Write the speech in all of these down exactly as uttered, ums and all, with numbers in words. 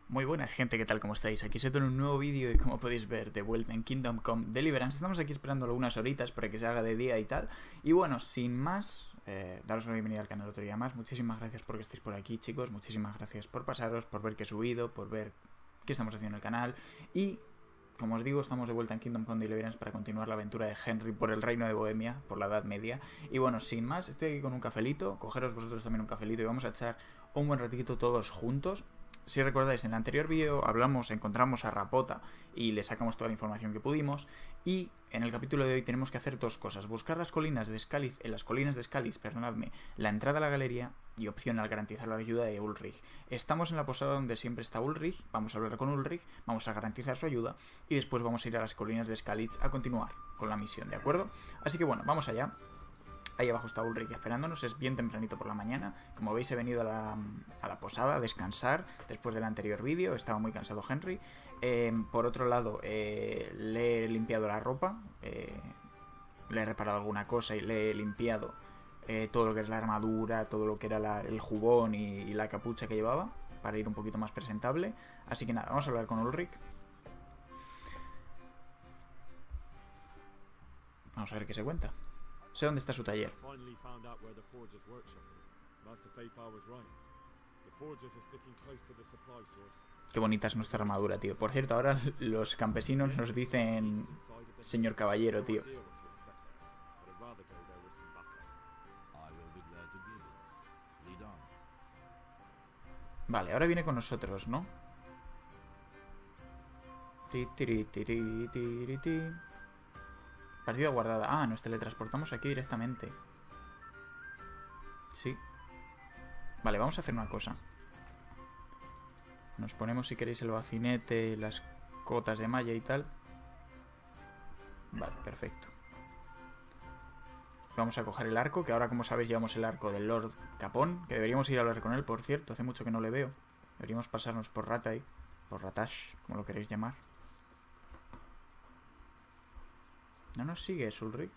Muy buenas gente, ¿qué tal? ¿Cómo estáis? Aquí se en un nuevo vídeo y como podéis ver, de vuelta en Kingdom Come Deliverance. Estamos aquí esperando algunas horitas para que se haga de día y tal. Y bueno, sin más, eh, daros la bienvenida al canal otro día más. Muchísimas gracias por que estéis por aquí, chicos. Muchísimas gracias por pasaros, por ver que he subido, por ver qué estamos haciendo en el canal. Y, como os digo, estamos de vuelta en Kingdom Come Deliverance para continuar la aventura de Henry por el reino de Bohemia, por la Edad Media. Y bueno, sin más, estoy aquí con un cafelito. Cogeros vosotros también un cafelito y vamos a echar un buen ratito todos juntos. Si recordáis, en el anterior vídeo hablamos, encontramos a Rapota y le sacamos toda la información que pudimos. Y en el capítulo de hoy tenemos que hacer dos cosas: buscar las colinas de Scaliz, en las colinas de Scaliz, perdonadme, la entrada a la galería y opcional garantizar la ayuda de Ulrich. Estamos en la posada donde siempre está Ulrich, vamos a hablar con Ulrich, vamos a garantizar su ayuda y después vamos a ir a las colinas de Scaliz a continuar con la misión, ¿de acuerdo? Así que bueno, vamos allá. Ahí abajo está Ulrich esperándonos, es bien tempranito por la mañana. Como veis, he venido a la, a la posada a descansar después del anterior vídeo. Estaba muy cansado Henry. Eh, por otro lado, eh, le he limpiado la ropa. Eh, le he reparado alguna cosa y le he limpiado eh, todo lo que es la armadura, todo lo que era la, el jubón y, y la capucha que llevaba, para ir un poquito más presentable. Así que nada, vamos a hablar con Ulrich. Vamos a ver qué se cuenta. Sé dónde está su taller. Qué bonita es nuestra armadura, tío. Por cierto, ahora los campesinos nos dicen señor caballero, tío. Vale, ahora viene con nosotros, ¿no? Ti, tiri, tiri, tiri, ti. Partida guardada. Ah, nos teletransportamos aquí directamente. Sí. Vale, vamos a hacer una cosa. Nos ponemos, si queréis, el bacinete, las cotas de malla y tal. Vale, perfecto. Vamos a coger el arco, que ahora, como sabéis, llevamos el arco del Lord Capón, que deberíamos ir a hablar con él, por cierto. Hace mucho que no le veo. Deberíamos pasarnos por Rattay, por Ratash, como lo queréis llamar. ¿No nos sigue Ulrich?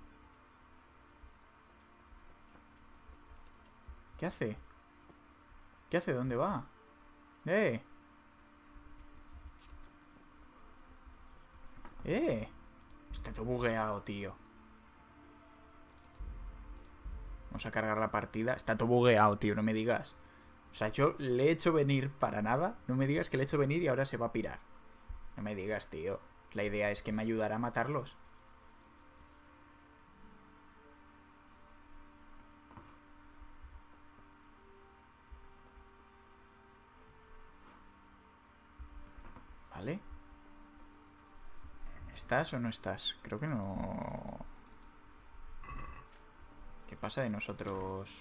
¿Qué hace? ¿Qué hace? ¿Dónde va? ¡Eh! ¡Eh! Está todo bugueado, tío. Vamos a cargar la partida. Está todo bugueado, tío, no me digas. O sea, yo le he hecho venir para nada. No me digas que le he hecho venir y ahora se va a pirar. No me digas, tío. La idea es que me ayudará a matarlos. ¿Vale? ¿Estás o no estás? Creo que no... ¿Qué pasa de nosotros?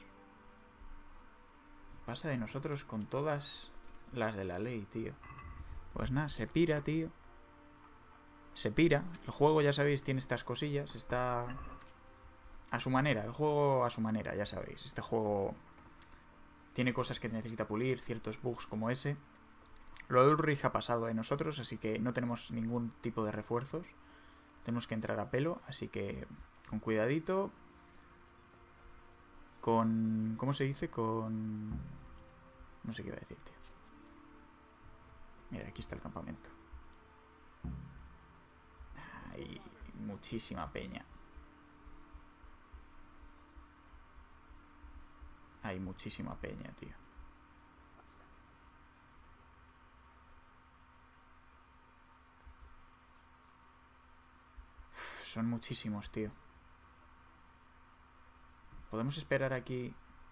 ¿Qué pasa de nosotros con todas las de la ley, tío? Pues nada, se pira, tío. Se pira. El juego, ya sabéis, tiene estas cosillas. Está a su manera. El juego a su manera, ya sabéis. Este juego tiene cosas que necesita pulir, ciertos bugs como ese. Lo de Ulrich ha pasado de nosotros, así que no tenemos ningún tipo de refuerzos. Tenemos que entrar a pelo, así que con cuidadito. Con... ¿Cómo se dice? Con... No sé qué iba a decir, tío. Mira, aquí está el campamento. Hay muchísima peña. Hay muchísima peña, tío. Uf, son muchísimos, tío. ¿Podemos esperar aquí?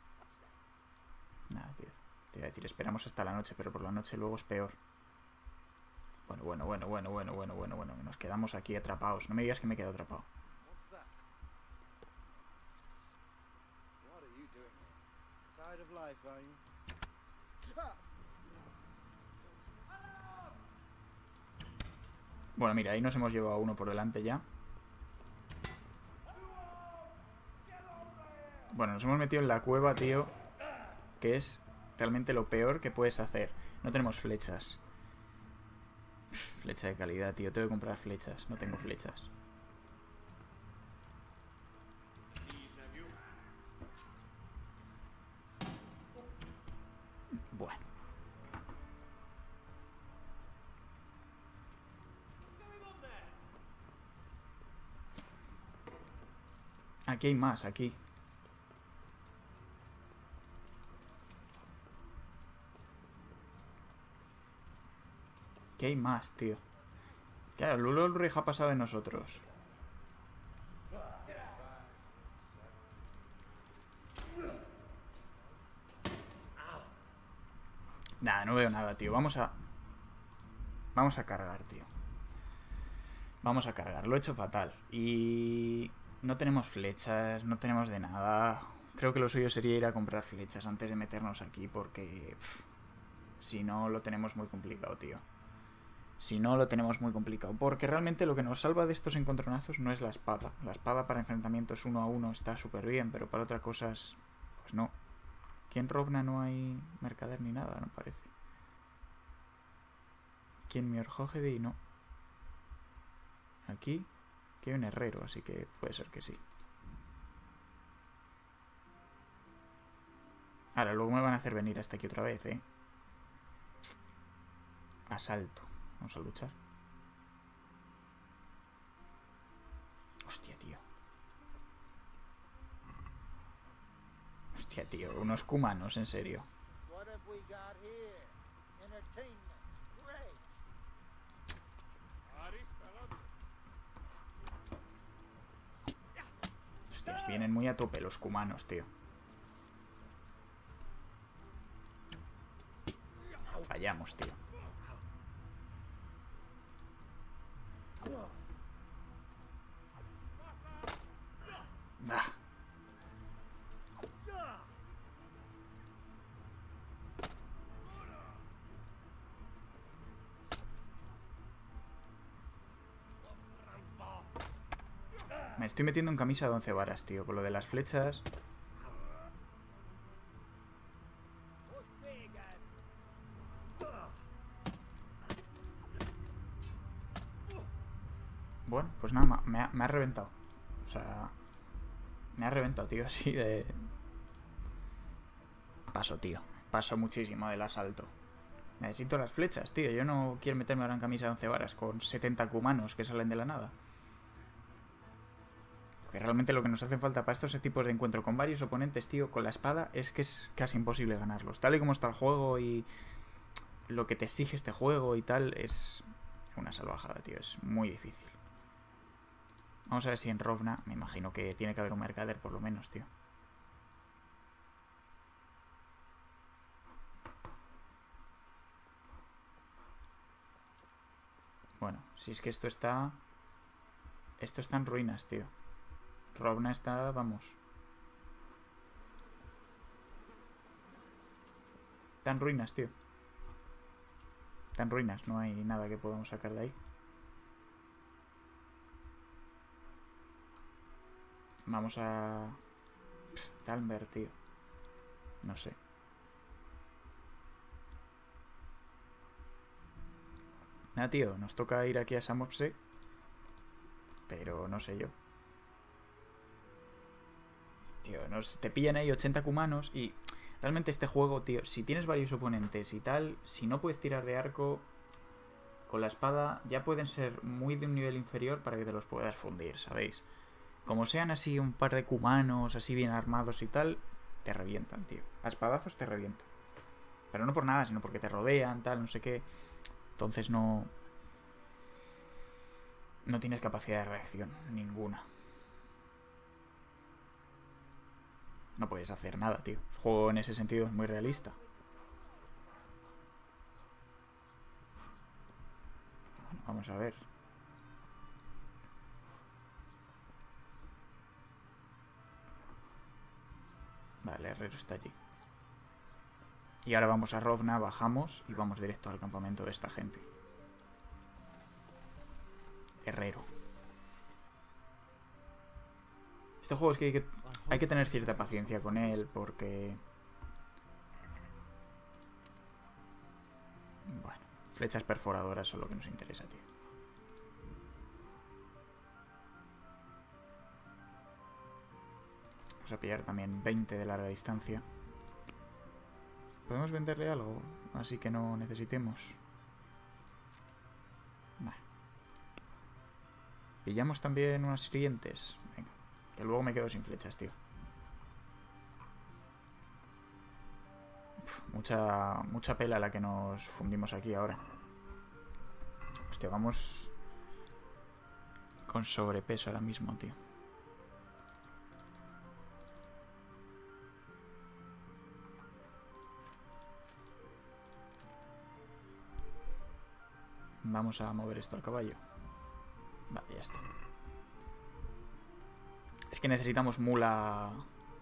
Nada, tío. Te iba a decir, esperamos hasta la noche, pero por la noche luego es peor. Bueno, bueno, bueno, bueno, bueno, bueno, bueno, bueno. Nos quedamos aquí atrapados. No me digas que me quedo atrapado. Bueno, mira, ahí nos hemos llevado a uno por delante ya. Bueno, nos hemos metido en la cueva, tío, que es realmente lo peor que puedes hacer. No tenemos flechas. Flecha de calidad, tío. Tengo que comprar flechas. No tengo flechas. Bueno. Aquí hay más, aquí. Aquí hay más, tío. Claro, Lulo Ulrich ha pasado de nosotros. Nada, no veo nada, tío. Vamos a... Vamos a cargar, tío. Vamos a cargar. Lo he hecho fatal. Y... No tenemos flechas, no tenemos de nada. Creo que lo suyo sería ir a comprar flechas antes de meternos aquí porque... Pff, si no, lo tenemos muy complicado, tío. Si no, lo tenemos muy complicado. Porque realmente lo que nos salva de estos encontronazos no es la espada. La espada para enfrentamientos uno a uno está súper bien, pero para otras cosas... Pues no. Aquí en Rovna no hay mercader ni nada, no parece. Aquí en Mjolnir no. Aquí, aquí hay un herrero, así que puede ser que sí. Ahora, luego me van a hacer venir hasta aquí otra vez, ¿eh? Asalto. Vamos a luchar. Hostia, tío. Hostia, tío. Unos cumanos, en serio. Hostias, vienen muy a tope los cumanos, tío. Fallamos, tío. Ah. Me estoy metiendo en camisa de once varas, tío. Con lo de las flechas. Bueno, pues nada, me ha, me ha reventado. O sea... Me ha reventado, tío, así de... Paso, tío. Paso muchísimo del asalto. Necesito las flechas, tío. Yo no quiero meterme ahora en camisa de once varas con setenta cumanos que salen de la nada. Porque realmente lo que nos hace falta para estos tipos de encuentro con varios oponentes, tío, con la espada, es que es casi imposible ganarlos. Tal y como está el juego y lo que te exige este juego y tal, es una salvajada, tío. Es muy difícil. Vamos a ver si en Rovna, me imagino que tiene que haber un mercader por lo menos, tío. Bueno, si es que esto está... Esto está en ruinas, tío. Rovna está, vamos. Está en ruinas, tío. Está en ruinas, no hay nada que podamos sacar de ahí. Vamos a... Pff, Talmer, tío. No sé. Nada, tío, nos toca ir aquí a Samopse. Pero no sé yo. Tío, nos, te pillan ahí ochenta cumanos y... Realmente este juego, tío, si tienes varios oponentes y tal, si no puedes tirar de arco, con la espada ya pueden ser muy de un nivel inferior para que te los puedas fundir, ¿sabéis? Como sean así un par de cumanos, así bien armados y tal, te revientan, tío. A espadazos te revientan. Pero no por nada, sino porque te rodean, tal, no sé qué. Entonces no... No tienes capacidad de reacción, ninguna. No puedes hacer nada, tío. El juego en ese sentido es muy realista. Bueno, vamos a ver. Vale, el herrero está allí. Y ahora vamos a Rovna, bajamos y vamos directo al campamento de esta gente. Herrero. Este juego es que hay que, hay que tener cierta paciencia con él porque... Bueno, flechas perforadoras son lo que nos interesa, tío. Vamos a pillar también veinte de larga distancia. ¿Podemos venderle algo? Así que no necesitemos. Nah. Pillamos también unas siguientes. Venga. Que luego me quedo sin flechas, tío. Uf, mucha, mucha pela la que nos fundimos aquí ahora. Hostia, vamos con sobrepeso ahora mismo, tío. Vamos a mover esto al caballo. Vale, ya está. Es que necesitamos mula...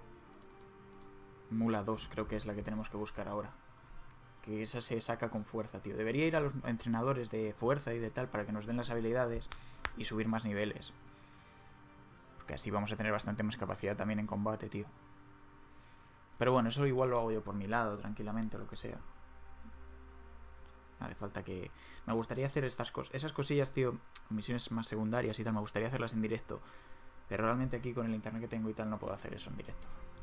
Mula dos, creo que es la que tenemos que buscar ahora. Que esa se saca con fuerza, tío. Debería ir a los entrenadores de fuerza y de tal para que nos den las habilidades y subir más niveles. Porque así vamos a tener bastante más capacidad también en combate, tío. Pero bueno, eso igual lo hago yo por mi lado, tranquilamente, o lo que sea. No hace falta que... Me gustaría hacer estas cosas... Esas cosillas, tío, misiones más secundarias y tal, me gustaría hacerlas en directo. Pero realmente aquí con el internet que tengo y tal no puedo hacer eso en directo.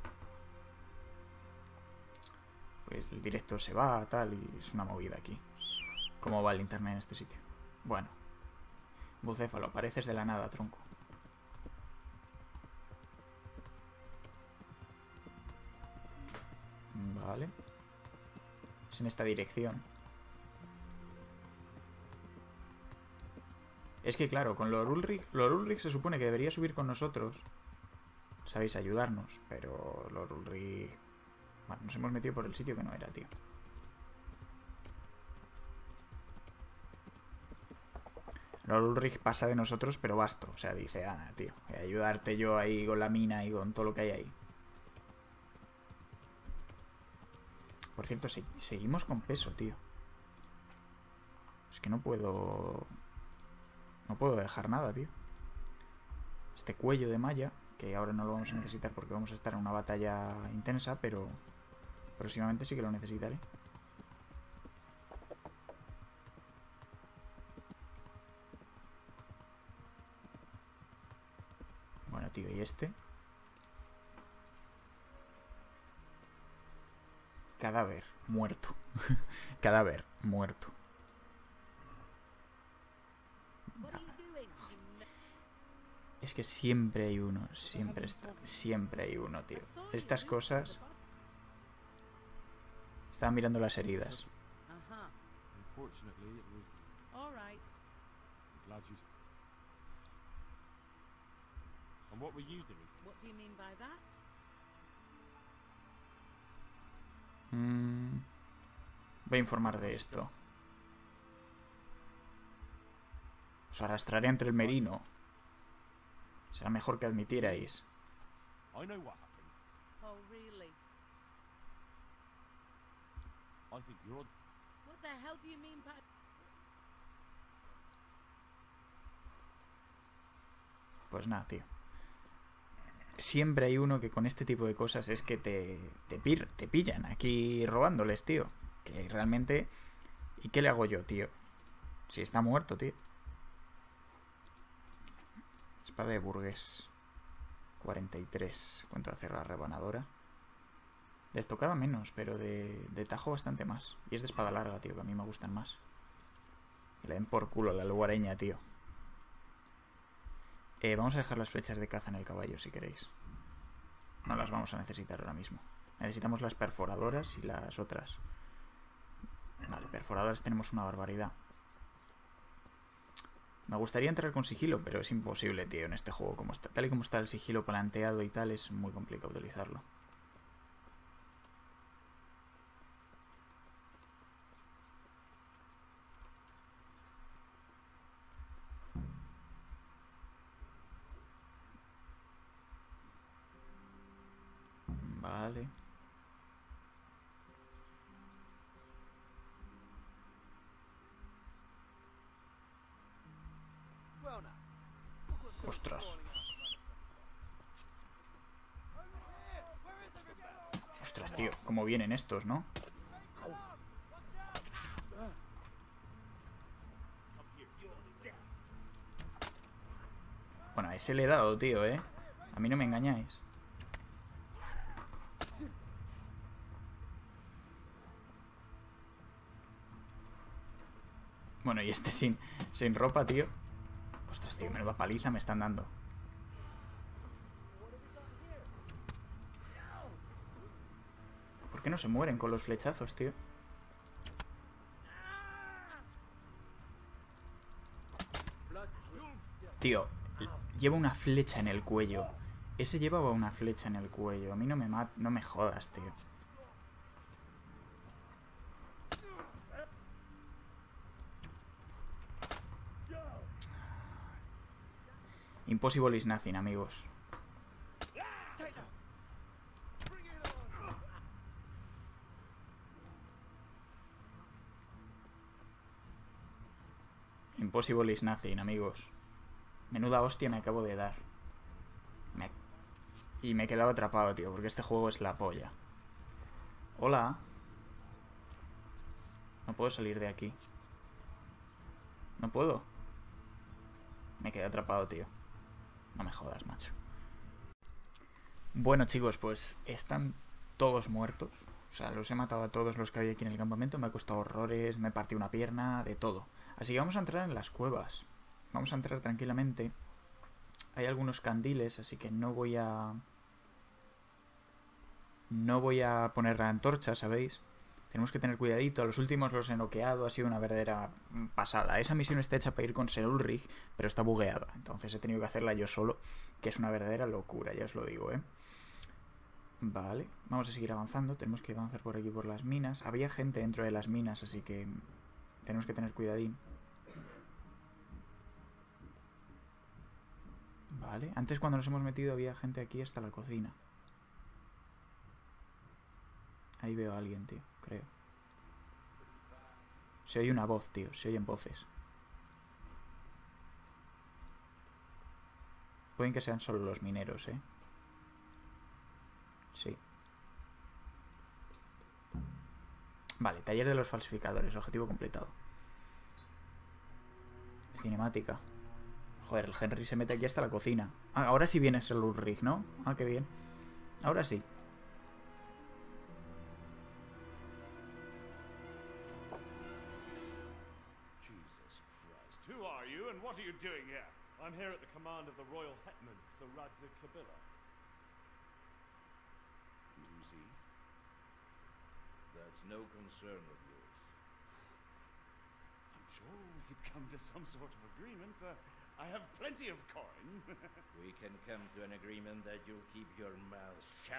Pues el directo se va, tal, y es una movida aquí. ¿Cómo va el internet en este sitio? Bueno. Bucéfalo, apareces de la nada, tronco. Vale. Es en esta dirección. Es que claro, con Lord Ulrich, Lord Ulrich se supone que debería subir con nosotros. Sabéis, ayudarnos. Pero Lord Ulrich... Bueno, nos hemos metido por el sitio que no era, tío. Lord Ulrich pasa de nosotros, pero basto. O sea, dice, ah, tío, voy a ayudarte yo ahí con la mina y con todo lo que hay ahí. Por cierto, se seguimos con peso, tío. Es que no puedo... No puedo dejar nada, tío. Este cuello de malla, que ahora no lo vamos a necesitar porque vamos a estar en una batalla intensa, pero próximamente sí que lo necesitaré. Bueno, tío, ¿y este? Cadáver, muerto. Cadáver, muerto. Es que siempre hay uno, siempre está, siempre hay uno, tío. Estas cosas... Estaba mirando las heridas. Mm, voy a informar de esto. Os arrastraré entre el merino. Será mejor que admitierais. Pues nada, tío. Siempre hay uno que con este tipo de cosas es que te, te, pir, te pillan aquí robándoles, tío. Que realmente... ¿Y qué le hago yo, tío? Si está muerto, tío. Espada de burgués. cuarenta y tres. ¿Cuánto hace la rebanadora? De estocada menos, pero de, de tajo bastante más. Y es de espada larga, tío, que a mí me gustan más. Que le den por culo a la lugareña, tío. Eh, vamos a dejar las flechas de caza en el caballo, si queréis. No las vamos a necesitar ahora mismo. Necesitamos las perforadoras y las otras. Vale, perforadoras tenemos una barbaridad. Me gustaría entrar con sigilo, pero es imposible, tío, en este juego. Como está, tal y como está el sigilo planteado y tal, es muy complicado utilizarlo. Vale. Ostras. Ostras, tío, cómo vienen estos, ¿no? Bueno, a ese le he dado, tío, ¿eh? A mí no me engañáis. Bueno, y este sin, sin ropa, tío. Ostras, tío, menuda paliza me están dando. qué no se mueren con los flechazos, tío? Tío, lleva una flecha en el cuello. Ese llevaba una flecha en el cuello. A mí no me mat no me jodas, tío. Impossible is nothing, amigos. Impossible is nothing, amigos. Menuda hostia me acabo de dar. Me... Y me he quedado atrapado, tío, porque este juego es la polla. Hola. No puedo salir de aquí. No puedo. Me quedé atrapado, tío. No me jodas, macho. Bueno, chicos, pues están todos muertos. O sea, los he matado a todos los que había aquí en el campamento. Me ha costado horrores, me he partido una pierna, de todo. Así que vamos a entrar en las cuevas. Vamos a entrar tranquilamente. Hay algunos candiles, así que no voy a... No voy a poner la antorcha, ¿sabéis? Tenemos que tener cuidadito. Los últimos los he noqueado. Ha sido una verdadera pasada. Esa misión está hecha para ir con Ser Ulrich, pero está bugueada. Entonces he tenido que hacerla yo solo, que es una verdadera locura, ya os lo digo, ¿eh? Vale, vamos a seguir avanzando. Tenemos que avanzar por aquí, por las minas. Había gente dentro de las minas, así que tenemos que tener cuidadín. Vale, antes cuando nos hemos metido había gente aquí hasta la cocina. Ahí veo a alguien, tío, creo. Se oye una voz, tío, se oyen voces. Pueden que sean solo los mineros, ¿eh? Sí. Vale, taller de los falsificadores, objetivo completado. Cinemática. Joder, el Henry se mete aquí hasta la cocina. Ah, ahora sí viene Ser Ulrich, ¿no? Ah, qué bien. Ahora sí. Jesus Christ. Who are you and what are you doing here? I'm here at the command of the Royal Hetman, Sir Radzig Kobyla. Lucy? That's no concern of yours. I'm sure we could come to some sort of agreement. Uh, I have plenty of coin. We can come to an agreement that you'll keep your mouth shut.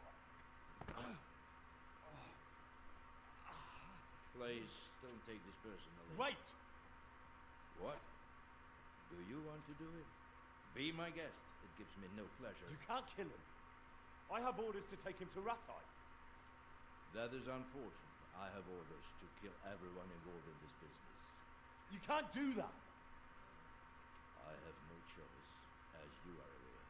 Please, don't take this personally. Wait! What? Do you want to do it? Be my guest. It gives me no pleasure. You can't kill him. I have orders to take him to Ratai. That is unfortunate. I have orders to kill everyone involved in this business. You can't do that. I have no choice, as you are aware.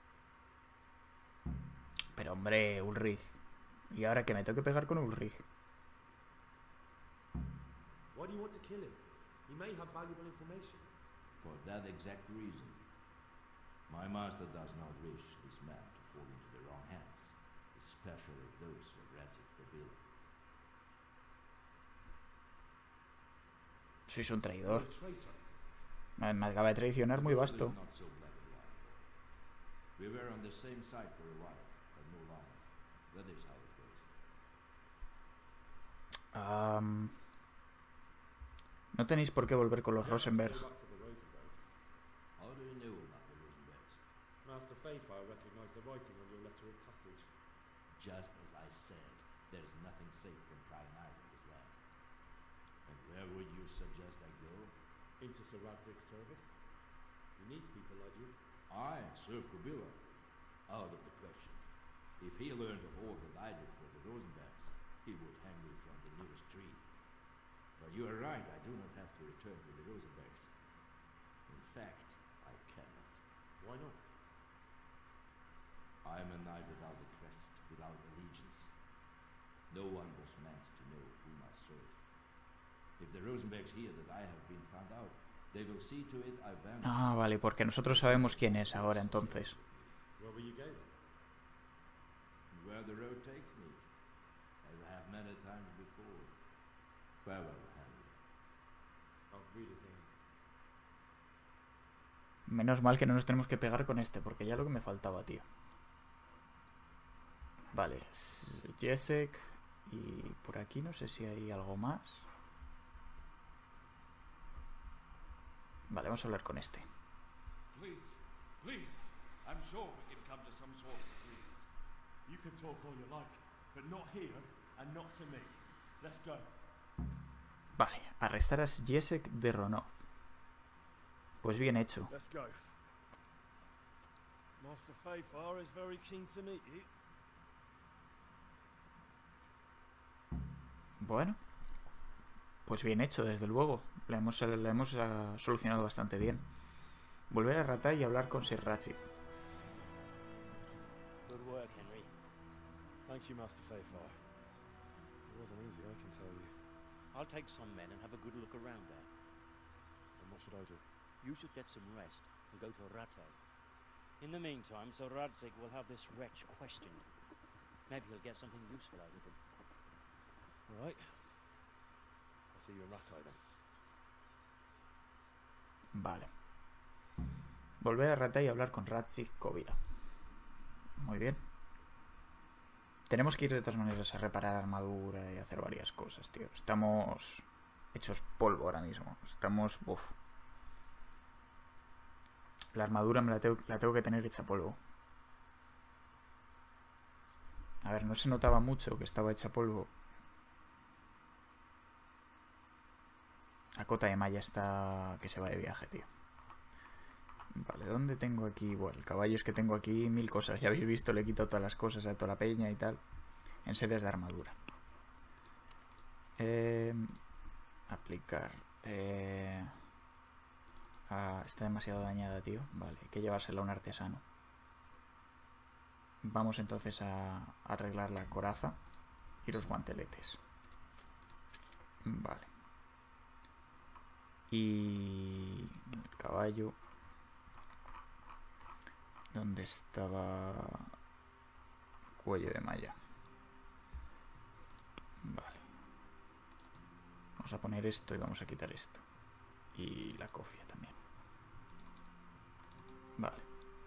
Pero hombre, Ulrich. Y ahora que me tengo que pegar con Ulrich. Why do you want to kill him? He may have valuable information. For that exact reason. My master does not wish this man to fall into the wrong hands, especially those of Radzig Kobyla. Sois un traidor. You're a traitor. Me, me acaba de traicionar muy vasto. Not so black and white. We were on the same side for a while, but no longer. That is how it goes. Um, no tenéis por qué volver con los Rosenberg. Go back to the Rosenbergs. How do you know about the Rosenbergs? Master Fayfire recognized the writing on your letter of passage. Just as I said, there's nothing safe from prying eyes on this land. And where would you suggest I go? Into Sir Radzig's service. He needs people like you. I serve Kobyla. Out of the question. If he learned of all that I did for the Rosenbergs, he would hang me from the nearest tree. But you are right, I do not have to return to the Rosenbergs. In fact, I cannot. Why not? I am a knight without a crest, without allegiance. No one was meant to know whom I serve. If the Rosenbergs hear that I have been found out, they will see to it I vanish. Ah, vale, porque nosotros sabemos quién es ahora entonces. Where will you go then? Where the road takes me, as I have many times before. Farewell, Henry. Auf Wiedersehen. Menos mal que no nos tenemos que pegar con este, porque ya lo que me faltaba, tío. Vale, Jessek, Y por aquí no sé si hay algo más. Vale, vamos a hablar con este. Please, please. I'm sure we can come to some sort of agreement. You can talk all you like, but not here and not to me. Let's go. Vale, arrestar a Jacek de Ronov. Pues bien hecho. Let's go. Master Fayfar is very keen to meet you. Bueno, pues bien hecho, desde luego. La hemos, la hemos uh, solucionado bastante bien. Volver a Rattay y hablar con Sir Radzig. Good work, Henry. Thank you, Master Fayfar. It wasn't easy, I can tell you. I'll take some men and have a good look around there. And what should I do? You should get some rest and go to Rattay. In the meantime, Sir Radzig will have this wretch questioned. Maybe he'll get something useful out of him. All right. I'll see you in Rattay then. Vale. Volver a Rattay y hablar con Radzig Kobyla. Muy bien. Tenemos que ir de todas maneras a reparar armadura y hacer varias cosas, tío. Estamos hechos polvo ahora mismo. Estamos... Uf. La armadura me la tengo, la tengo que tener hecha polvo. A ver, no se notaba mucho que estaba hecha polvo. La cota de malla está... que se va de viaje, tío. Vale, ¿dónde tengo aquí? Bueno, el caballo es que tengo aquí mil cosas. Ya habéis visto, le he quitado todas las cosas a toda la peña y tal. En series de armadura. Eh, aplicar. Eh, ah, está demasiado dañada, tío. Vale, hay que llevársela a un artesano. Vamos entonces a arreglar la coraza y los guanteletes. Vale. Y el caballo. ¿Dónde estaba? Cuello de malla. Vale. Vamos a poner esto y vamos a quitar esto. Y la cofia también. Vale.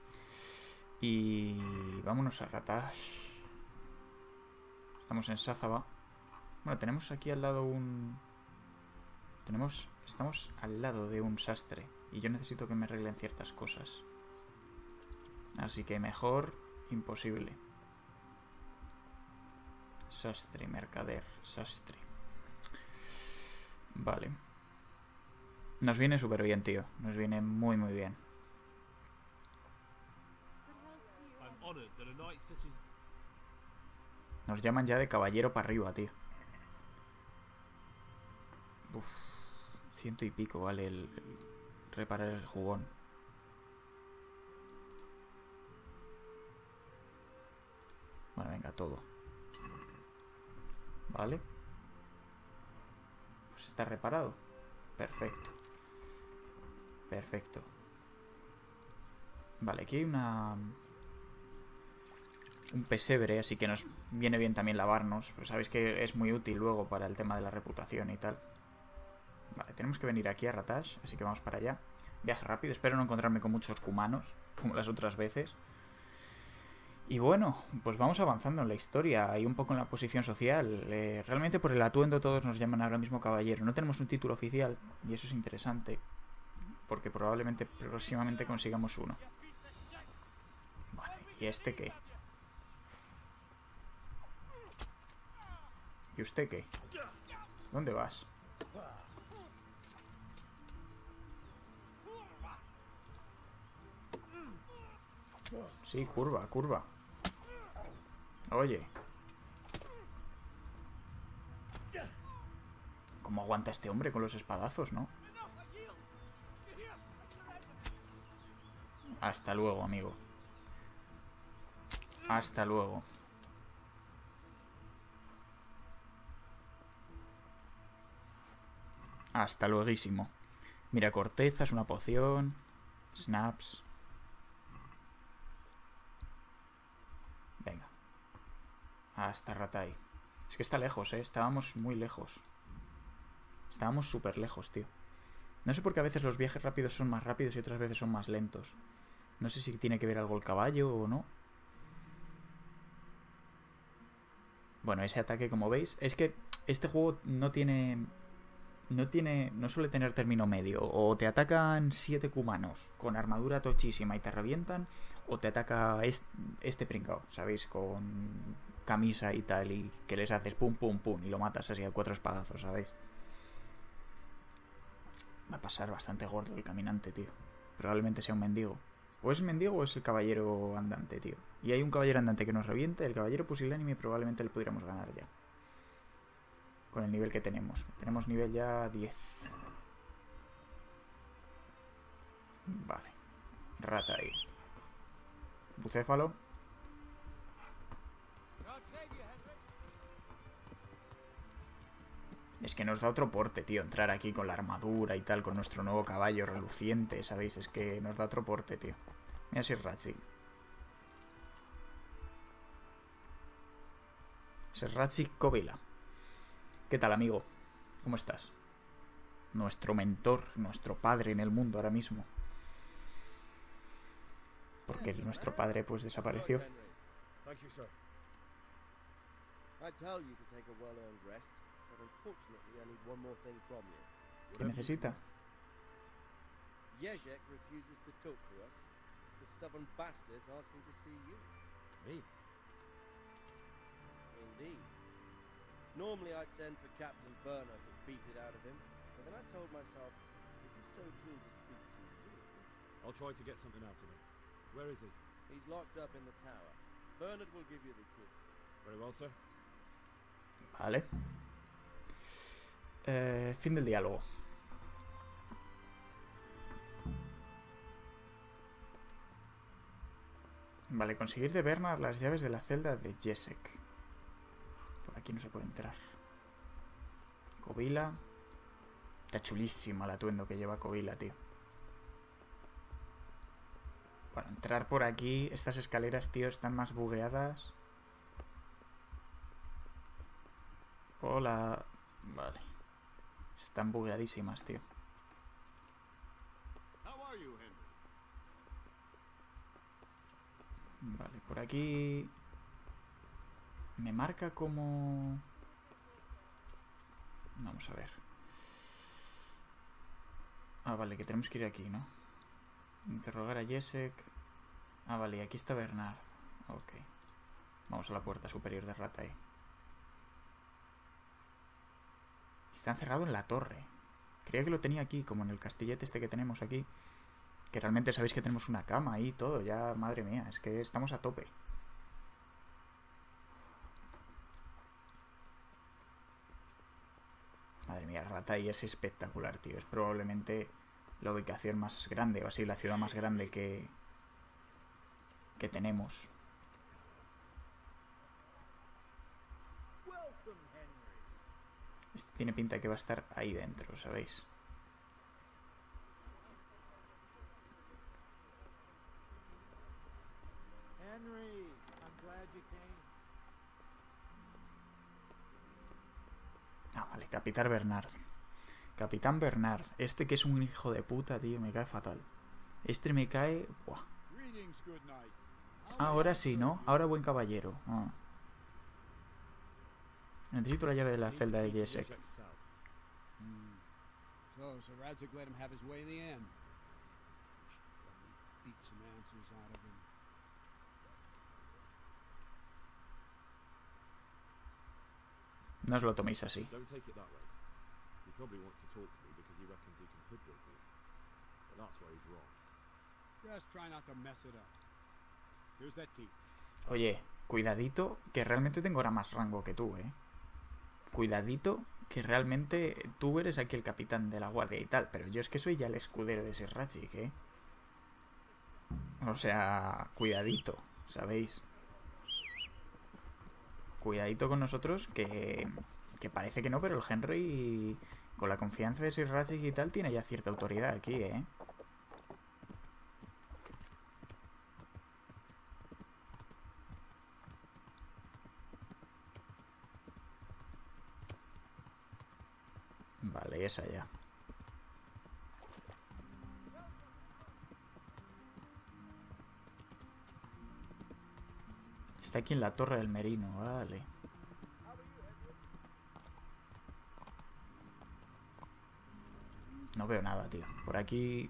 Y vámonos a Ratash. Estamos en Sazava. Bueno, tenemos aquí al lado un... Tenemos... Estamos al lado de un sastre. Y yo necesito que me arreglen ciertas cosas. Así que mejor imposible. Sastre, mercader, sastre. Vale. Nos viene súper bien, tío. Nos viene muy, muy bien. I'm honored that a knight such as Nos llaman ya de caballero para arriba, tío. Uf. Ciento y pico, vale, el, el reparar el jugón. Bueno, venga, todo. Vale. Pues está reparado. Perfecto. Perfecto. Vale, aquí hay una... un pesebre, así que nos viene bien también lavarnos. Pues sabéis que es muy útil luego para el tema de la reputación y tal. Vale, tenemos que venir aquí a Ratash, así que vamos para allá. Viaje rápido, espero no encontrarme con muchos cumanos, como las otras veces. Y bueno, pues vamos avanzando en la historia y un poco en la posición social. Eh, realmente por el atuendo todos nos llaman ahora mismo caballero. No tenemos un título oficial y eso es interesante, porque probablemente próximamente consigamos uno. Vale, ¿y este qué? ¿Y usted qué? ¿Dónde vas? Sí, curva, curva. Oye. ¿Cómo aguanta este hombre con los espadazos, no? Hasta luego, amigo. Hasta luego. Hasta lueguísimo. Mira, corteza es una poción. Snaps. Venga. Hasta Rattay. Es que está lejos, ¿eh? Estábamos muy lejos. Estábamos súper lejos, tío. No sé por qué a veces los viajes rápidos son más rápidos y otras veces son más lentos. No sé si tiene que ver algo el caballo o no. Bueno, ese ataque, como veis, es que este juego no tiene... No tiene... No suele tener término medio. O te atacan siete cumanos con armadura tochísima y te revientan, o te ataca este, este pringao, ¿sabéis? Con camisa y tal, y que les haces pum, pum, pum, y lo matas así a cuatro espadazos, ¿sabéis? Va a pasar bastante gordo el caminante, tío. Probablemente sea un mendigo. O es mendigo o es el caballero andante, tío. Y hay un caballero andante que nos reviente. El caballero pusilánime probablemente le pudiéramos ganar ya. Con el nivel que tenemos. Tenemos nivel ya diez. Vale. Rata ahí. Bucéfalo. Es que nos da otro porte, tío. Entrar aquí con la armadura y tal. Con nuestro nuevo caballo reluciente, ¿sabéis? Es que nos da otro porte, tío. Mira si es Ratzik. Es Ratzik Kovila. ¿Qué tal, amigo? ¿Cómo estás? Nuestro mentor, nuestro padre en el mundo ahora mismo. Porque nuestro padre, pues, desapareció. Thank you, sir. I tell you to take a well-earned rest, but unfortunately I need one more thing from you. ¿Qué necesita? Jezek refuses to talk to us. The stubborn bastard's asking to see you. Me? Indeed. Normally I'd send for Captain Burner to beat it out of him, but then I told myself, if he's so keen to speak to you... I'll try to get something out of him. Where is he? He's locked up in the tower. Bernard will give you the key. Very well, sir. Vale. Eh, fin del diálogo. Vale, conseguir de Bernard las llaves de la celda de Jezek. Por aquí no se puede entrar. Kovila. Está chulísima el atuendo que lleva Kovila, tío. Para entrar por aquí, estas escaleras, tío, están más bugueadas. Hola. Vale. Están bugueadísimas, tío. How are you, Henry? Vale, por aquí... Me marca como... Vamos a ver. Ah, vale, que tenemos que ir aquí, ¿no? Interrogar a Jezek. Ah, vale, y aquí está Bernard. Ok. Vamos a la puerta superior de Rattay. Está encerrado en la torre. Creía que lo tenía aquí, como en el castillete este que tenemos aquí. Que realmente sabéis que tenemos una cama ahí y todo. Ya, madre mía, es que estamos a tope. Madre mía, Rattay es espectacular, tío. Es probablemente la ubicación más grande, o así, la ciudad más grande que... que tenemos. Este tiene pinta de que va a estar ahí dentro, ¿sabéis? Henry, I'm glad you came. Ah, vale, Capitán Bernard. Capitán Bernard. Este que es un hijo de puta, tío, me cae fatal. Este me cae... Buah. Greetings, good night. Ah, ahora sí, ¿no? Ahora buen caballero. Ah. Necesito la llave de la celda de Jezek. Hmm. So, so Radzig let him have his way in the end. Let me beat some answers out of him. No os lo toméis así. Don't take it that way. He probably wants to talk to me because he reckons he can hoodwink me. But that's where he's wrong. Just try not to mess it up. Here's that key. Oye, cuidadito, que realmente tengo ahora más rango que tú, ¿eh? Cuidadito, que realmente tú eres aquí el capitán de la guardia y tal, pero yo es que soy ya el escudero de ese Ratzik, ¿eh? O sea, cuidadito, ¿sabéis? Cuidadito con nosotros, que, que parece que no, pero el Henry, con la confianza de Sir Ratzik y tal, tiene ya cierta autoridad aquí, ¿eh? Vale, esa ya. Está aquí en la Torre del Merino, vale. No veo nada, tío. Por aquí...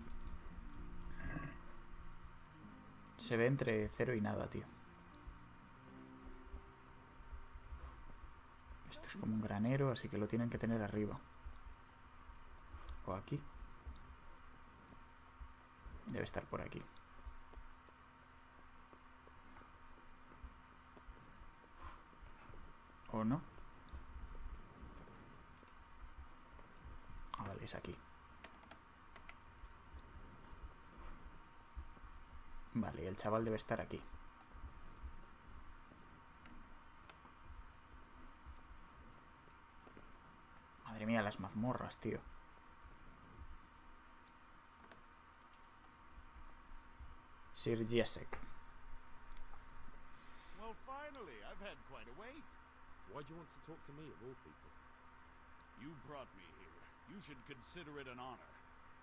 Se ve entre cero y nada, tío. Esto es como un granero, así que lo tienen que tener arriba. O aquí. Debe estar por aquí. ¿O no? Ah, vale, es aquí. Vale, el chaval debe estar aquí. Madre mía, las mazmorras, tío. Sir Jessek. Well, finally, I've had quite a wait. Why do you want to talk to me, of all people? You brought me here. You should consider it an honor.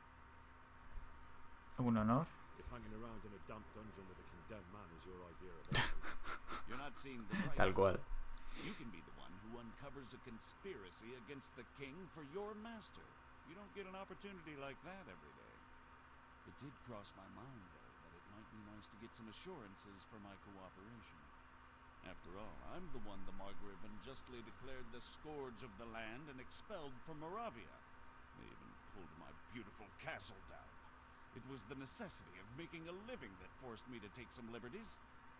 Un honor. If hanging around in a damp dungeon with a condemned man is your idea of it. You're not seeing the price. Tal cual. You can be the one who uncovers a conspiracy against the king for your master. You don't get an opportunity like that every day. It did cross my mind, though, that it might be nice to get some assurances for my cooperation. After all, I'm the one the Margrave unjustly declared the scourge of the land and expelled from Moravia. They even pulled my beautiful castle down. It was the necessity of making a living that forced me to take some liberties.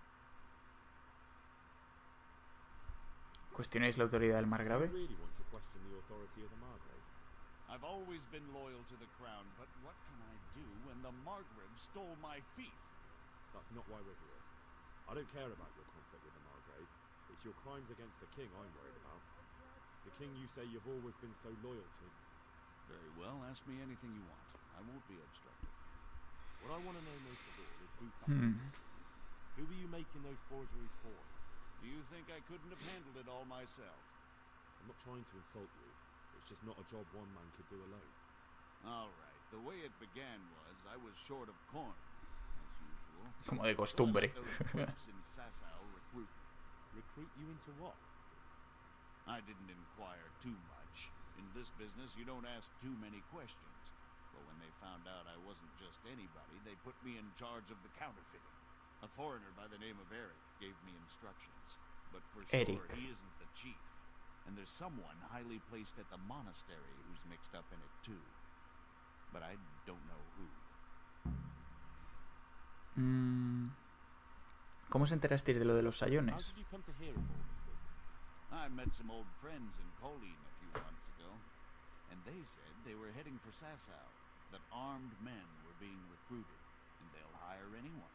¿Cuestionáis la autoridad del Margrave? You really want to question the authority of the Margrave? I've always been loyal to the crown, but what can I do when the Margrave stole my fief? That's not why we're here. I don't care about your conflict with the Margrave. It's your crimes against the king I'm worried about. The king you say you've always been so loyal to. Very well, ask me anything you want. I won't be obstructive. What I want to know most of all is who's Hmm. behind it. Who were you making those forgeries for? Do you think I couldn't have handled it all myself? I'm not trying to insult you. It's just not a job one man could do alone. All right. The way it began was I was short of corn, as usual. Como de costumbre. So I let those whips in Sasau recruit me. Recruit you into what? I didn't inquire too much. In this business, you don't ask too many questions. But when they found out I wasn't just anybody, they put me in charge of the counterfeiting. A foreigner by the name of Eric gave me instructions. But for sure, Eric. he isn't the chief. And there's someone highly placed at the monastery who's mixed up in it too. But I don't know who. Mm. ¿Cómo os enterasteis de lo de los How sayones? did you come to hear of all this business? I met some old friends in Colleen a few months ago, and they said they were heading for Sasau, that armed men were being recruited, and they'll hire anyone.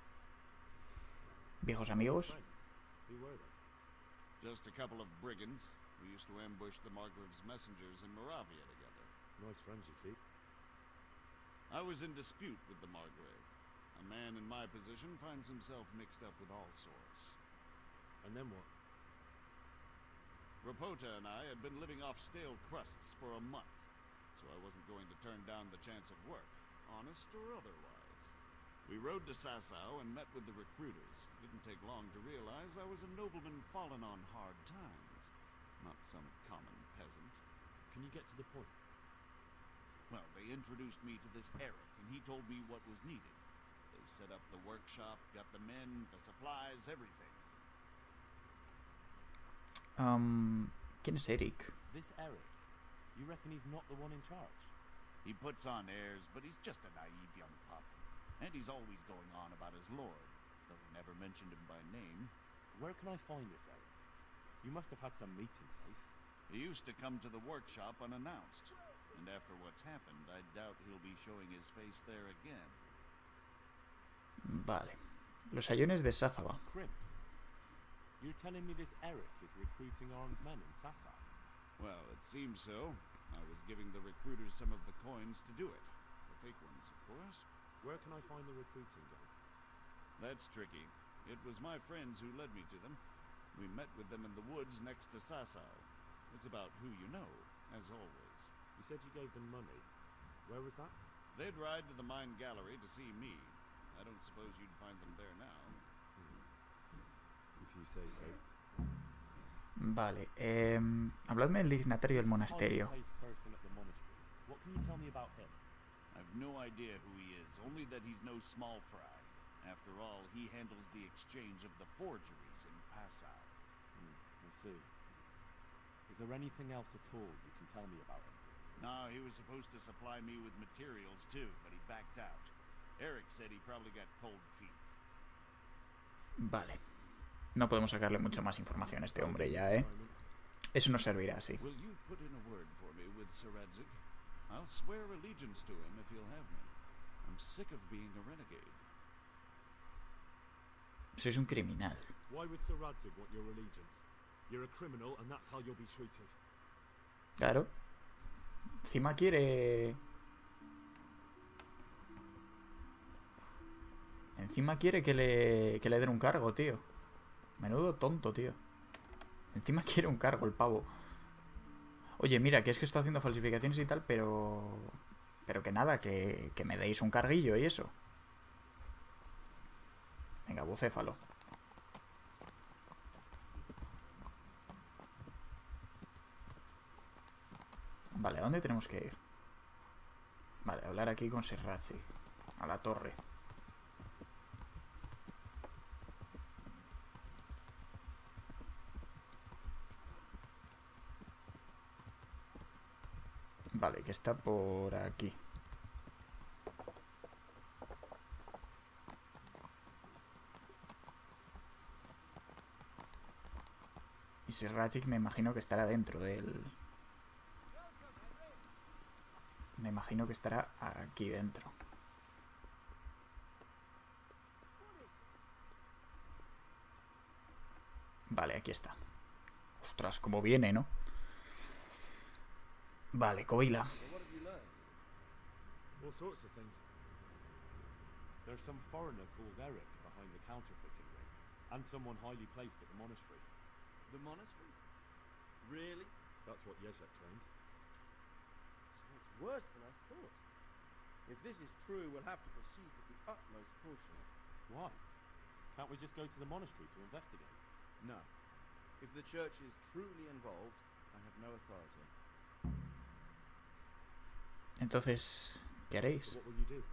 ¿Viejos amigos? Friends. Who were they? Just a couple of brigands who used to ambush the Margrave's messengers in Moravia together. Nice friends you keep. I was in dispute with the Margrave. A man in my position finds himself mixed up with all sorts. And then what? Rapota and I had been living off stale crusts for a month, so I wasn't going to turn down the chance of work, honest or otherwise. We rode to Sasau and met with the recruiters. Didn't take long to realize I was a nobleman fallen on hard times, not some common peasant. Can you get to the point? Well, they introduced me to this Eric, and he told me what was needed. They set up the workshop, got the men, the supplies, everything. Um, ¿Quién es Eric? This Eric. You reckon he's not the one in charge? He puts on airs, but he's just a naive young pup. And he's always going on about his lord, though he never mentioned him by name. Where can I find this Eric? You must have had some meeting place. He used to come to the workshop unannounced. And after what's happened, I doubt he'll be showing his face there again. Vale. Los sayones de Sázava. Crimps. You're telling me this Eric is recruiting armed men in Sasau? Well, it seems so. I was giving the recruiters some of the coins to do it. The fake ones, of course. Where can I find the recruiting gang? That's tricky. It was my friends who led me to them. We met with them in the woods next to Sasau. It's about who you know, as always. You said you gave them money. Where was that? They'd ride to the mine gallery to see me. I don't suppose you'd find them there now. If you say so. Vale. Eh, habladme del dignatario del This monasterio. highly placed person at the monastery. What can you tell me about him. I've no idea who he is, only that he's no small fry. After all, he handles the exchange of the forgeries in Passau. Hmm, I see. Is there anything else at all you can tell me about him? No, he was supposed to supply me with materials too, but he backed out. Eric said he probably got cold feet. Vale. No podemos sacarle mucho más información a este hombre ya, ¿eh? Eso nos servirá, sí. Will you put in a word for me with Sir Radzig? I'll swear allegiance to him if he'll have me. I'm sick of being a renegade. Sois un criminal. Why would Sir Radzig want your allegiance? You're a criminal and that's how you'll be treated. Claro. Encima quiere... Encima quiere que le, que le den un cargo, tío. Menudo tonto, tío. Encima quiere un cargo el pavo. Oye, mira, que es que está haciendo falsificaciones y tal, pero... Pero que nada, que, que me deis un carguillo y eso. Venga, bucéfalo. Vale, ¿a dónde tenemos que ir? Vale, hablar aquí con Sir Radzig. A la torre. Vale, que está por aquí. Y Sir Radzig me imagino que estará dentro del... Me imagino que estará aquí dentro. Vale, aquí está. Ostras, cómo viene, ¿no? Vale, Covila. Well, what have you learned? All sorts of things. There's some foreigner called Eric behind the counterfeiting ring, and someone highly placed at the monastery. The monastery? Really? That's what Yezhak claimed. So it's worse than I thought. If this is true, we'll have to proceed with the utmost caution. Why? Can't we just go to the monastery to investigate? No. If the church is truly involved, I have no authority. Entonces, ¿qué haréis? What will you do?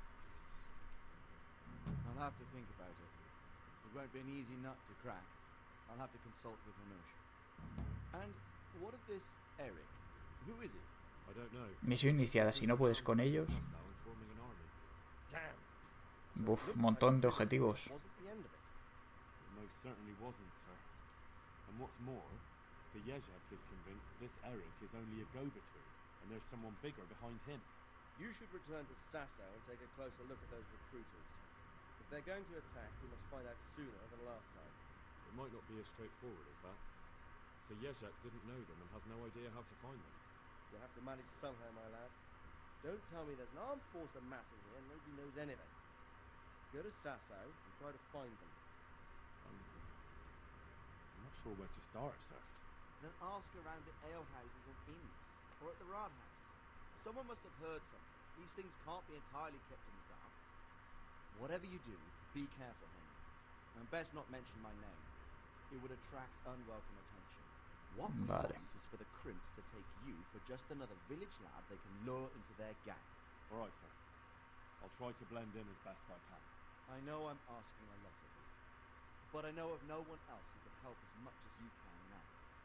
I'll have to think about it. It won't be an easy nut to crack. I'll have to consult with Hanush. And what of this Eric? Who is he? I don't know. Misión iniciada. Si no puedes con ellos... Passau and forming an army. Damn. Buf, montón de objetivos. Wasn't the end of it. It most certainly wasn't, sir. And what's more, Sir Yezhak is convinced that this Eric is only a go-between, and there's someone bigger behind him. You should return to Sasau and take a closer look at those recruiters. If they're going to attack, we must find out sooner than last time. It might not be as straightforward as that. So Yezhak didn't know them and has no idea how to find them. You'll have to manage somehow, my lad. Don't tell me there's an armed force amassing here and nobody knows anything. Go to Sasau and try to find them. I'm, I'm not sure where to start, sir. Then ask around at alehouses and inns, or at the Rathaus. Someone must have heard something. These things can't be entirely kept in the dark. Whatever you do, be careful, Henry. And best not mention my name. It would attract unwelcome attention. What we Vale. want is for the crimps to take you for just another village lad they can lure into their gang. All right, sir. I'll try to blend in as best I can. I know I'm asking a lot of you, but I know of no one else who can help as much as you can now.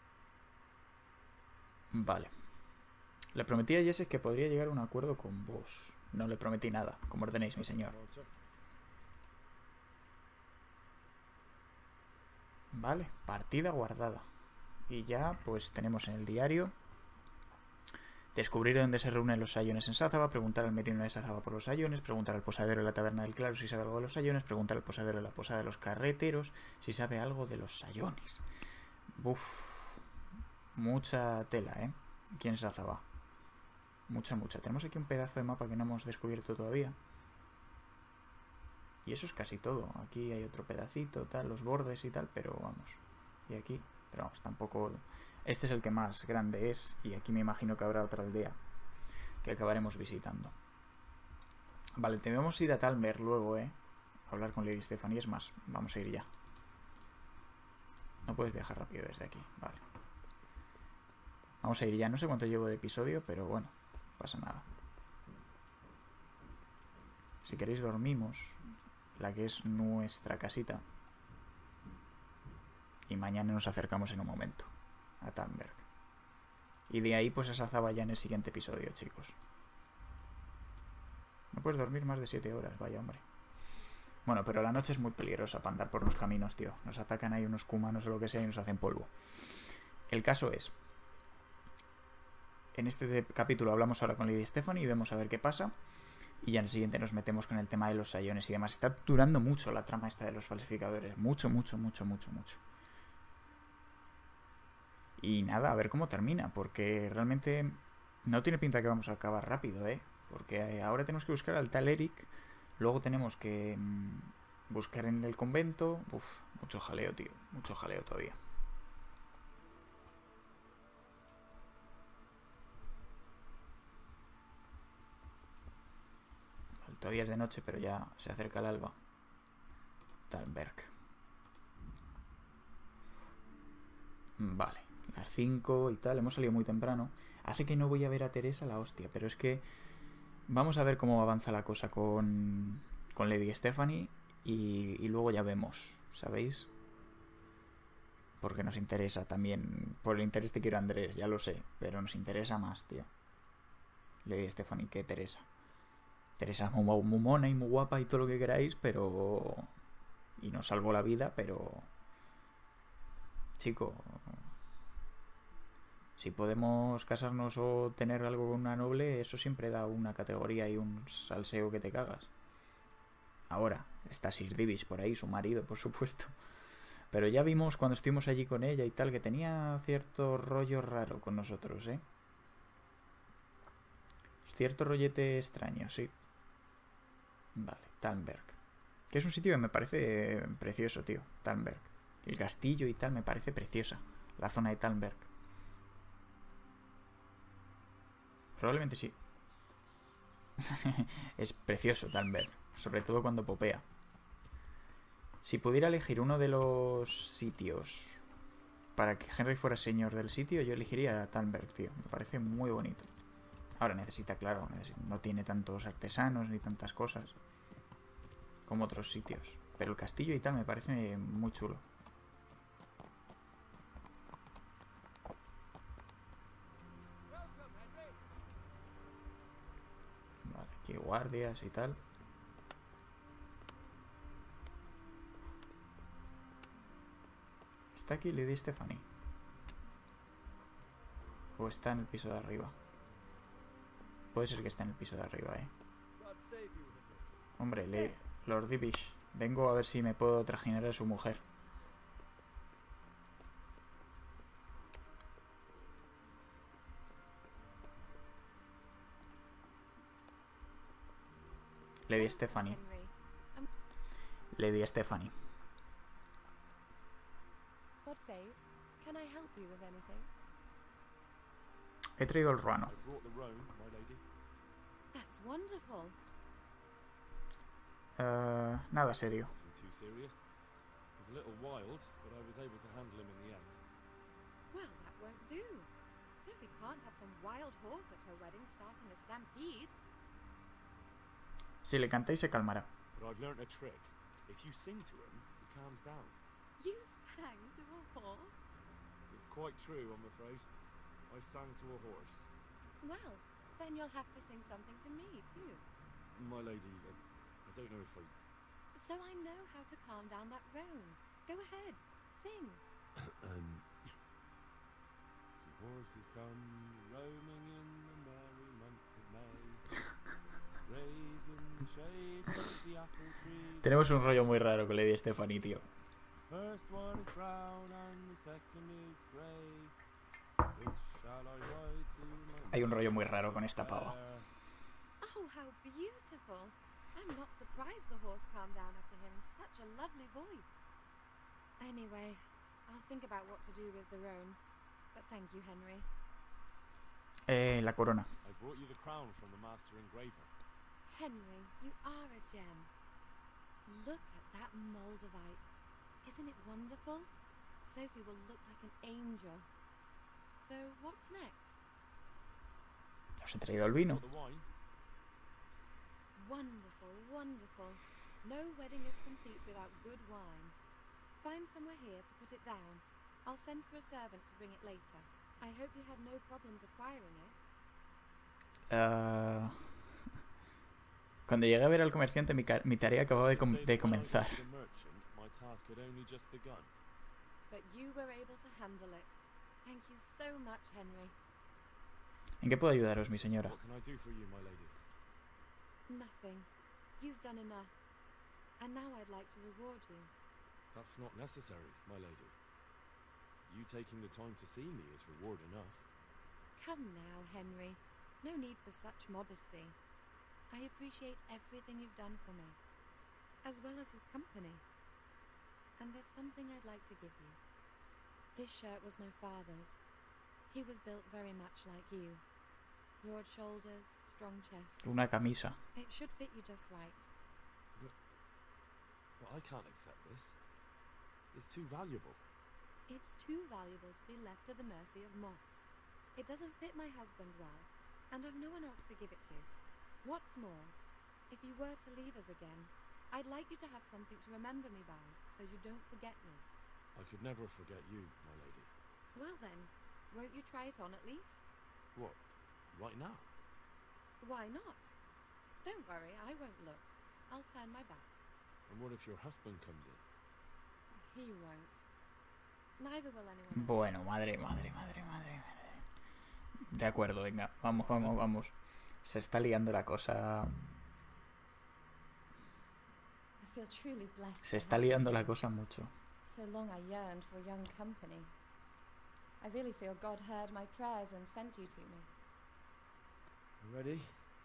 Vale. Le prometí a Jesse que podría llegar a un acuerdo con vos. No le prometí nada, como ordenéis, mi señor. Answer. Vale, partida guardada. Y ya, pues tenemos en el diario: descubrir dónde se reúnen los sayones en Sázava, preguntar al merino de Sázava por los sayones, preguntar al posadero de la taberna del Claro si sabe algo de los sayones, preguntar al posadero de la posada de los carreteros si sabe algo de los sayones. Buf, mucha tela, ¿eh? Aquí en Sázava. Mucha, mucha. Tenemos aquí un pedazo de mapa que no hemos descubierto todavía. Y eso es casi todo. Aquí hay otro pedacito, tal, los bordes y tal, pero vamos. Y aquí, pero vamos, tampoco... Este es el que más grande es, y aquí me imagino que habrá otra aldea que acabaremos visitando. Vale, debemos ir a Talmer luego, ¿eh? A hablar con Lady Stephanie. Es más, vamos a ir ya. No puedes viajar rápido desde aquí, vale. Vamos a ir ya. No sé cuánto llevo de episodio, pero bueno, no pasa nada. Si queréis dormimos, la que es nuestra casita. Y mañana nos acercamos en un momento a Tannberg. Y de ahí pues esa zaba ya en el siguiente episodio, chicos. No puedes dormir más de siete horas, vaya hombre. Bueno, pero la noche es muy peligrosa para andar por los caminos, tío. Nos atacan ahí unos cumanos o lo que sea y nos hacen polvo. El caso es... En este capítulo hablamos ahora con Lady Stephanie y vemos a ver qué pasa. Y ya en el siguiente nos metemos con el tema de los sayones y demás. Está durando mucho la trama esta de los falsificadores. Mucho, mucho, mucho, mucho, mucho. Y nada, a ver cómo termina. Porque realmente no tiene pinta que vamos a acabar rápido, ¿eh? Porque ahora tenemos que buscar al tal Eric. Luego tenemos que mmm, buscar en el convento. Uf, mucho jaleo, tío. Mucho jaleo todavía. Vale, todavía es de noche, pero ya se acerca el alba. Tannberg. Vale, las cinco y tal. Hemos salido muy temprano. Hace que no voy a ver a Teresa la hostia, pero es que... Vamos a ver cómo avanza la cosa con, con Lady Stephanie y, y luego ya vemos, ¿sabéis? Porque nos interesa también. Por el interés te quiero Andrés, ya lo sé, pero nos interesa más, tío. Lady Stephanie que Teresa. Teresa es muy, muy mona y muy guapa y todo lo que queráis, pero... Y nos salvó la vida, pero... Chico... Si podemos casarnos o tener algo con una noble, eso siempre da una categoría y un salseo que te cagas. Ahora, está Sir Divish por ahí, su marido, por supuesto. Pero ya vimos cuando estuvimos allí con ella y tal, que tenía cierto rollo raro con nosotros, ¿eh? Cierto rollete extraño, sí. Vale, Tannberg. Que es un sitio que me parece precioso, tío. Tannberg. El castillo y tal me parece preciosa. La zona de Tannberg. Probablemente sí. Es precioso Tannberg, sobre todo cuando popea. Si pudiera elegir uno de los sitios para que Henry fuera señor del sitio, yo elegiría Tannberg, tío. Me parece muy bonito. Ahora necesita, claro, no tiene tantos artesanos ni tantas cosas como otros sitios. Pero el castillo y tal me parece muy chulo. Aquí guardias y tal. ¿Está aquí Lady Stephanie? ¿O está en el piso de arriba? Puede ser que esté en el piso de arriba, eh. Hombre, le... Lord Divish. Vengo a ver si me puedo trajinar a su mujer. Lady Stephanie. Lady Stephanie. God save. Can I help you with anything? He traído el ruano. I brought the roan, my lady. That's wonderful. Uh, nada serio. Nothing too serious. It was a little wild, but I was able to handle him in the end. Well, that won't do. Sophie can't have some wild horse at her wedding starting a stampede. Si le cantáis se calmará. But I've learnt a trick. If you sing to him, he calms down. You sang to a horse? It's quite true, I'm afraid. I sang to a horse. Well, then you'll have to sing something to me, too. My lady, I, I don't know if I... So I know how to calm down that roan. Go ahead, sing. um... The horses come roaming in the merry month of May. Raising the shade of the apple tree. Tenemos un rollo muy raro con Lady Stephanie, tío. First one is brown and the second is grey. Which shall I ride to my... Hay un rollo muy raro con esta pava. Oh, how beautiful. I'm not surprised the horse calmed down after hearing such a lovely voice. Anyway, I'll think about what to do with the roan. But thank you, Henry. Eh, la corona. I brought you the crown from the master engraver. Henry, you are a gem. Look at that Moldavite. Isn't it wonderful? Sophie will look like an angel. So, what's next? Os he traído el vino. Got the wine? Wonderful, No wedding is complete without good wine. Find somewhere here to put it down. I'll send for a servant to bring it later. I hope you had no problems acquiring it. Uh... Cuando llegué a ver al comerciante, mi, mi tarea acababa de, com de comenzar. But you were able to handle it. Thank you so much, Henry. ¿En qué puedo ayudaros, mi señora? What can I do for you, my lady? Nothing. You've done enough. And now I'd like to reward you. That's not necessary, my lady. You taking the time to see me is reward enough. Come now, Henry. No need for such modesty. I appreciate everything you've done for me, as well as your company. And there's something I'd like to give you. This shirt was my father's. He was built very much like you. Broad shoulders, strong chest. Una camisa. It should fit you just right. But, but I can't accept this. It's too valuable. It's too valuable to be left to the mercy of moths. It doesn't fit my husband well, and I've no one else to give it to. What's more, if you were to leave us again, I'd like you to have something to remember me by, so you don't forget me. I could never forget you, my lady. Well then, won't you try it on at least? What? Right now? Why not? Don't worry, I won't look. I'll turn my back. And what if your husband comes in? He won't. Neither will anyone else. Bueno, madre, madre, madre, madre, madre. De acuerdo, venga, vamos, vamos, vamos. Se está liando la cosa. I feel truly blessed. Se está liando la cosa mucho. So long I yearned for young company. I really feel God heard my prayers and sent you to me. Ready?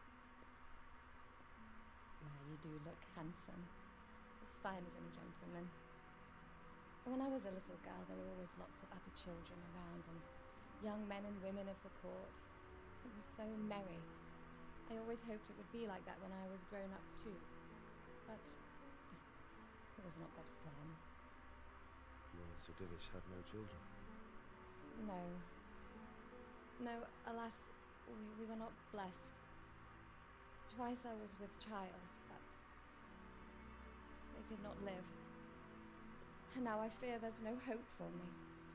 Now you do look handsome. As fine as any gentleman. When I was a little girl, there were always lots of other children around and young men and women of the court. It was so merry. I always hoped it would be like that when I was grown up too. But it was not God's plan. You and Sir Divish had no children. No. No, alas, we, we were not blessed. Twice I was with child, but they did not live. And now I fear there's no hope for me.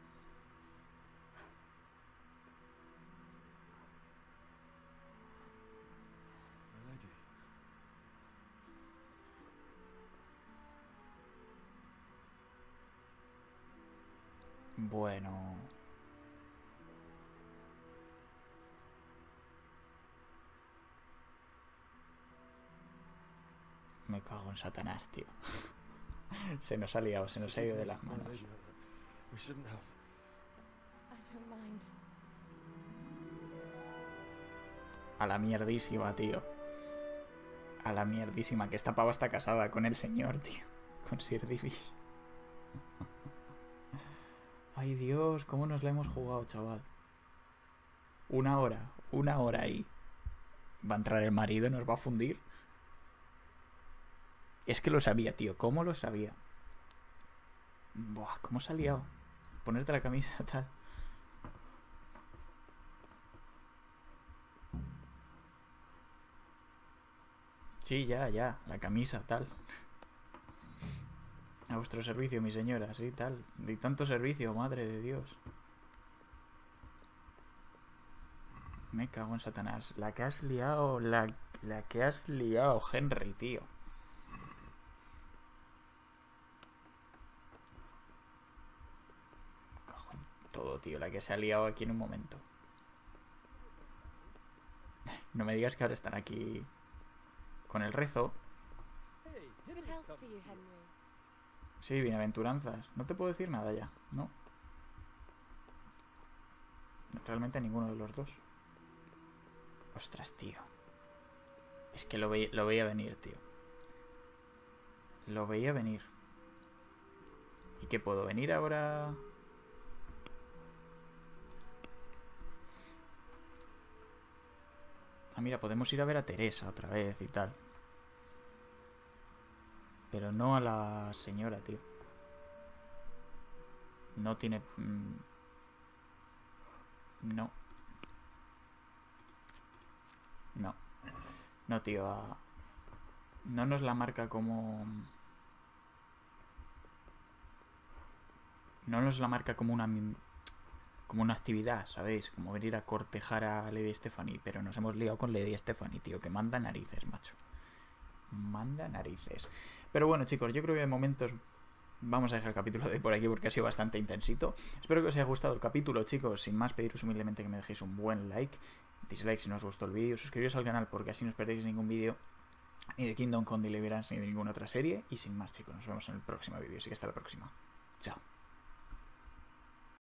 My lady. Bueno. Me cago en Satanás, tío. Se nos ha liado, se nos ha ido de las manos. We shouldn't have. I don't mind. A la mierdísima, tío. A la mierdísima. Que esta pava está casada con el señor, tío. Con Sir Divish. Ay, Dios, cómo nos la hemos jugado, chaval. Una hora, una hora ahí. Va a entrar el marido y nos va a fundir. Es que lo sabía, tío. ¿Cómo lo sabía? Buah, ¿cómo se ha liado? Ponerte la camisa, tal. Sí, ya, ya. La camisa, tal. A vuestro servicio, mi señora. Sí, tal. De tanto servicio, madre de Dios. Me cago en Satanás. La que has liado, la, la que has liado, Henry, tío. Todo, tío, la que se ha liado aquí en un momento. No me digas que ahora están aquí con el rezo. Good health to you, Henry. Sí, bienaventuranzas. No te puedo decir nada ya, ¿no? Realmente ninguno de los dos. Ostras, tío. Es que lo, ve lo veía venir, tío. Lo veía venir. ¿Y qué puedo venir ahora? Ah, mira, podemos ir a ver a Teresa otra vez y tal. Pero no a la señora, tío. No tiene... Mmm, no. No. No, tío, a... no nos la marca como... No nos la marca como una... como una actividad, ¿sabéis? Como venir a cortejar a Lady Stephanie, pero nos hemos liado con Lady Stephanie, tío, que manda narices, macho. Manda narices. Pero bueno, chicos, yo creo que de momentos vamos a dejar el capítulo de por aquí porque ha sido bastante intensito. Espero que os haya gustado el capítulo, chicos. Sin más, pediros humildemente que me dejéis un buen like, dislike si no os gustó el vídeo, suscribiros al canal porque así no os perdéis ningún vídeo ni de Kingdom Come Deliverance ni de ninguna otra serie. Y sin más, chicos, nos vemos en el próximo vídeo, así que hasta la próxima. Chao.